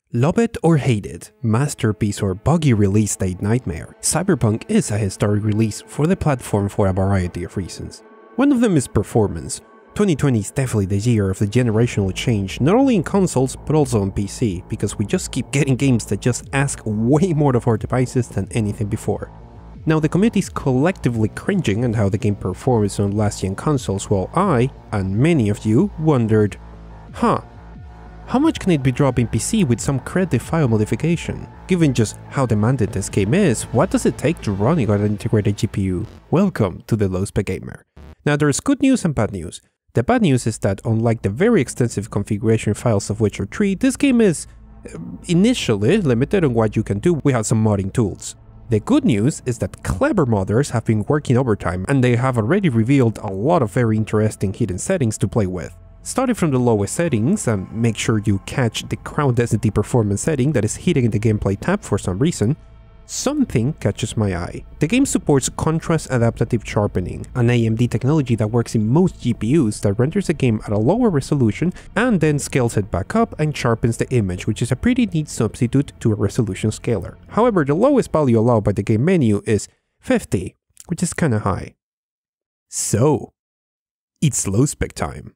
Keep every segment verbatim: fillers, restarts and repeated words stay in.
Love it or hate it, masterpiece or buggy release date nightmare, Cyberpunk is a historic release for the platform for a variety of reasons. One of them is performance. twenty twenty is definitely the year of the generational change, not only in consoles but also on P C, because we just keep getting games that just ask way more of our devices than anything before. Now the community is collectively cringing at how the game performs on last-gen consoles, while I, and many of you, wondered, huh, how much can it be dropped in P C with some creative file modification? Given just how demanding this game is, what does it take to run it on an integrated G P U? Welcome to the Lowspec Gamer. Now there's good news and bad news. The bad news is that unlike the very extensive configuration files of Witcher three, this game is uh, initially limited on what you can do without some modding tools. The good news is that clever modders have been working overtime and they have already revealed a lot of very interesting hidden settings to play with. Starting from the lowest settings, and make sure you catch the Crown Density performance setting that is hidden in the gameplay tab for some reason, something catches my eye. The game supports contrast adaptive sharpening, an A M D technology that works in most G P Us that renders the game at a lower resolution and then scales it back up and sharpens the image, which is a pretty neat substitute to a resolution scaler. However, the lowest value allowed by the game menu is fifty, which is kinda high. So, it's Lowspec time.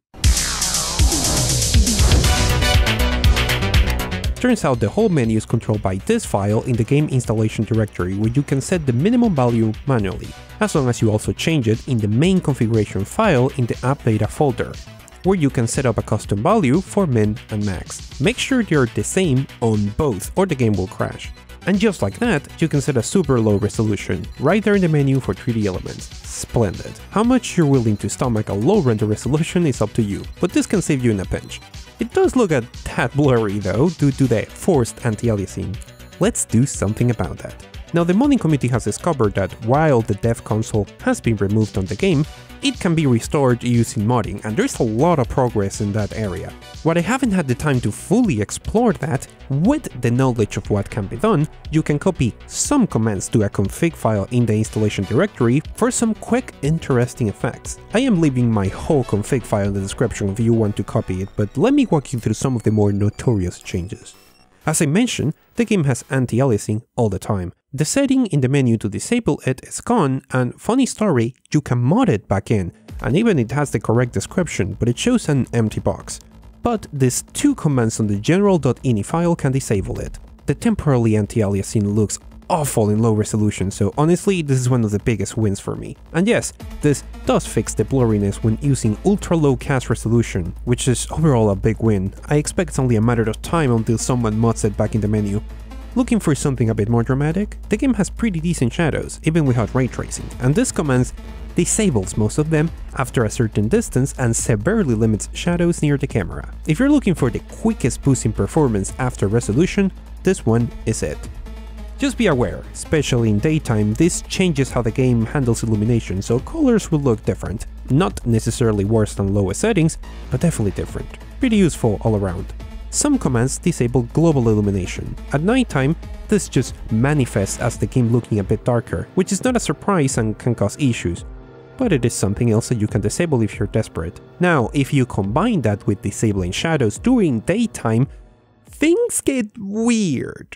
Turns out the whole menu is controlled by this file in the game installation directory, where you can set the minimum value manually, as long as you also change it in the main configuration file in the app data folder, where you can set up a custom value for min and max. Make sure they're the same on both or the game will crash. And just like that, you can set a super low resolution right there in the menu for three D elements. Splendid. How much you're willing to stomach a low render resolution is up to you, but this can save you in a pinch. It does look a tad blurry though, due to the forced anti-aliasing. Let's do something about that. Now the modding community has discovered that while the dev console has been removed on the game, it can be restored using modding, and there's a lot of progress in that area. While I haven't had the time to fully explore that, with the knowledge of what can be done, you can copy some commands to a config file in the installation directory for some quick, interesting effects. I am leaving my whole config file in the description if you want to copy it, but let me walk you through some of the more notorious changes. As I mentioned, the game has anti-aliasing all the time. The setting in the menu to disable it is gone, and funny story, you can mod it back in, and even it has the correct description, but it shows an empty box. But these two commands on the general.ini file can disable it. The temporarily anti-aliasing looks awful in low resolution, so honestly this is one of the biggest wins for me. And yes, this does fix the blurriness when using ultra low cast resolution, which is overall a big win. I expect it's only a matter of time until someone mods it back in the menu. Looking for something a bit more dramatic? The game has pretty decent shadows, even without ray tracing, and this command disables most of them after a certain distance and severely limits shadows near the camera. If you're looking for the quickest boost in performance after resolution, this one is it. Just be aware, especially in daytime, this changes how the game handles illumination, so colors will look different. Not necessarily worse than lowest settings, but definitely different. Pretty useful all around. Some commands disable global illumination. At nighttime, this just manifests as the game looking a bit darker, which is not a surprise and can cause issues, but it is something else that you can disable if you're desperate. Now, if you combine that with disabling shadows during daytime, things get weird.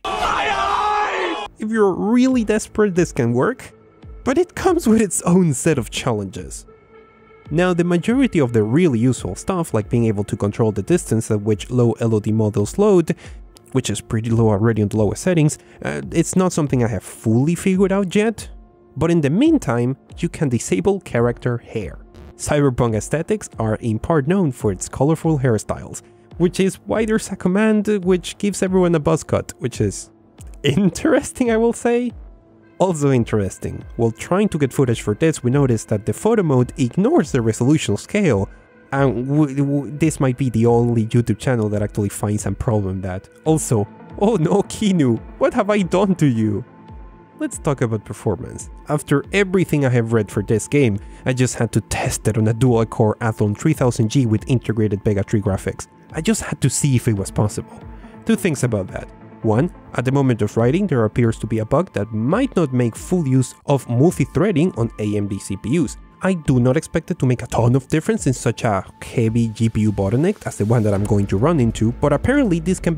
If you're really desperate, this can work, but it comes with its own set of challenges. Now, the majority of the really useful stuff, like being able to control the distance at which low L O D models load, which is pretty low already on the lowest settings, uh, it's not something I have fully figured out yet. But in the meantime, you can disable character hair. Cyberpunk aesthetics are in part known for its colorful hairstyles, which is why there's a command which gives everyone a buzz cut, which is interesting, I will say. Also interesting, while trying to get footage for this, we noticed that the photo mode ignores the resolution scale, and w w this might be the only YouTube channel that actually finds a problem that. Also, oh no Kinu, what have I done to you? Let's talk about performance. After everything I have read for this game, I just had to test it on a dual-core Athlon three thousand G with integrated Vega three graphics. I just had to see if it was possible. Two things about that. One, at the moment of writing, there appears to be a bug that might not make full use of multi-threading on A M D C P Us. I do not expect it to make a ton of difference in such a heavy G P U bottleneck as the one that I'm going to run into, but apparently this can be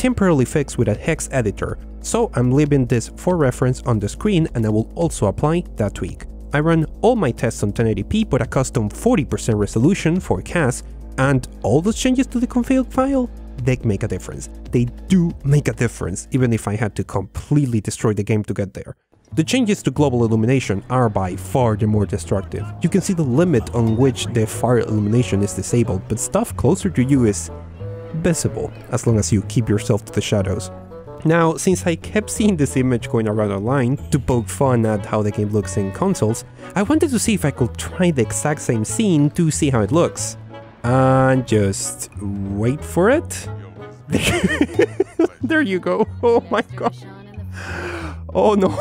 temporarily fixed with a hex editor, so I'm leaving this for reference on the screen and I will also apply that tweak. I run all my tests on ten eighty p but a custom forty percent resolution for C A S, and all those changes to the config file, they make a difference. They do make a difference, even if I had to completely destroy the game to get there. The changes to global illumination are by far the more destructive. You can see the limit on which the fire illumination is disabled, but stuff closer to you is visible, as long as you keep yourself to the shadows. Now, since I kept seeing this image going around online to poke fun at how the game looks in consoles, I wanted to see if I could try the exact same scene to see how it looks. And just wait for it. There you go. Oh my god. Oh no.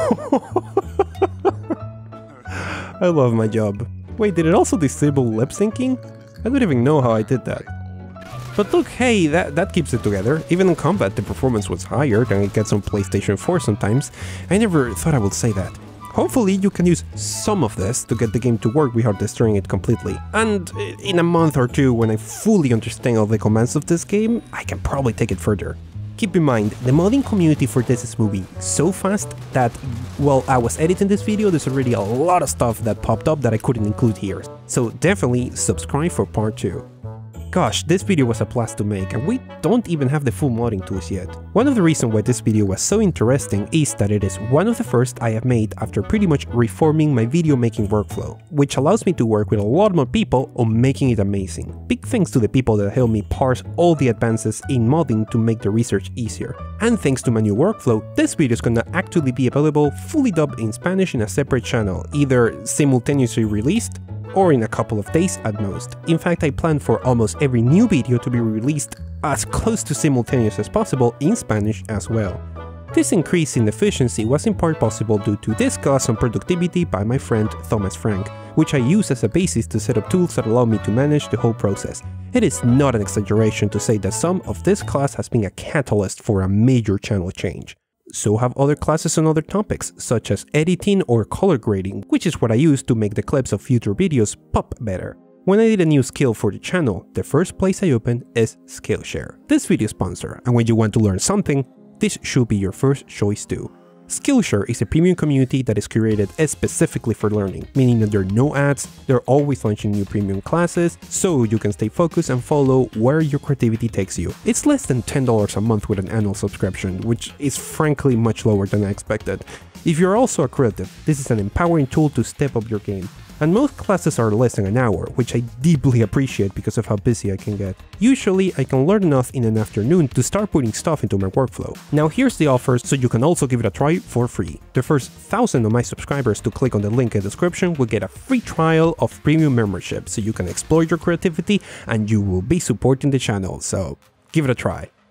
I love my job. Wait, did it also disable lip syncing? I don't even know how I did that. But look, hey, that, that keeps it together. Even in combat, the performance was higher than it gets on PlayStation four sometimes. I never thought I would say that. Hopefully you can use some of this to get the game to work without destroying it completely. And in a month or two, when I fully understand all the commands of this game, I can probably take it further. Keep in mind, the modding community for this is moving so fast that while I was editing this video, there's already a lot of stuff that popped up that I couldn't include here. So definitely subscribe for part two. Gosh, this video was a blast to make, and we don't even have the full modding tools yet. One of the reasons why this video was so interesting is that it is one of the first I have made after pretty much reforming my video making workflow, which allows me to work with a lot more people on making it amazing. Big thanks to the people that helped me parse all the advances in modding to make the research easier. And thanks to my new workflow, this video is gonna actually be available fully dubbed in Spanish in a separate channel, either simultaneously released or in a couple of days at most. In fact, I plan for almost every new video to be released as close to simultaneous as possible in Spanish as well. This increase in efficiency was in part possible due to this class on productivity by my friend Thomas Frank, which I use as a basis to set up tools that allow me to manage the whole process. It is not an exaggeration to say that some of this class has been a catalyst for a major channel change. So have other classes on other topics, such as editing or color grading, which is what I use to make the clips of future videos pop better. When I need a new skill for the channel, the first place I open is Skillshare, this video sponsor, and when you want to learn something, this should be your first choice too. Skillshare is a premium community that is curated specifically for learning, meaning that there are no ads, they're always launching new premium classes, so you can stay focused and follow where your creativity takes you. It's less than ten dollars a month with an annual subscription, which is frankly much lower than I expected. If you're also a creative, this is an empowering tool to step up your game. And most classes are less than an hour, which I deeply appreciate because of how busy I can get. Usually, I can learn enough in an afternoon to start putting stuff into my workflow. Now here's the offer so you can also give it a try for free. The first thousand of my subscribers to click on the link in the description will get a free trial of premium membership so you can explore your creativity and you will be supporting the channel, so give it a try.